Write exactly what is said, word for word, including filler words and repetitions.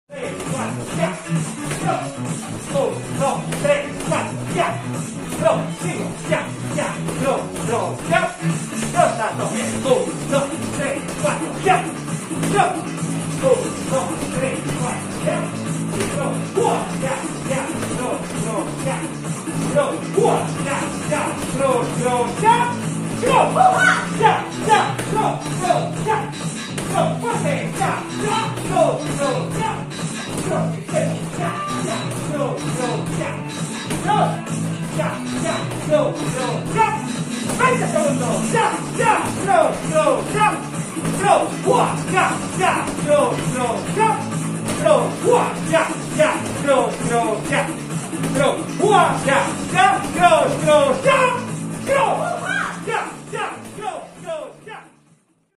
tres, cuatro, ya. uno, dos, tres, cuatro, ya. dos, cinco, ya, ya. dos, dos, ya. dos, dos, uno, dos, tres, cuatro, ya. uno, dos, tres, cuatro, ya. dos, uno, ya, ya. dos, dos, ya. dos, uno, ya, ya. dos, dos, ya. dos, ya, ya. dos, dos, ya. dos, fuerte, ya, ya. dos, dos, ya. dos, ya, ya. dos, dos, ya. dos, ya, ya. dos, dos, ya. veinte segundos, ya, ya. dos, dos, ya. dos, uno, ya, ya. dos, dos, ya. dos, uno, ya, ya. dos, dos, ya. dos, uno, ya, ya. dos, dos, ya. dos,